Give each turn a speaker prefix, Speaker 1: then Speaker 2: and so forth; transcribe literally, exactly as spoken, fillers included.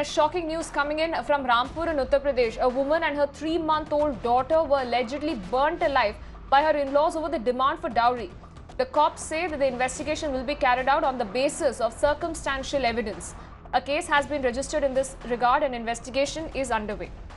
Speaker 1: Shocking news coming in from Rampur in Uttar Pradesh. A woman and her three-month-old daughter were allegedly burnt alive by her in-laws over the demand for dowry. The cops say that the investigation will be carried out on the basis of circumstantial evidence. A case has been registered in this regard and investigation is underway.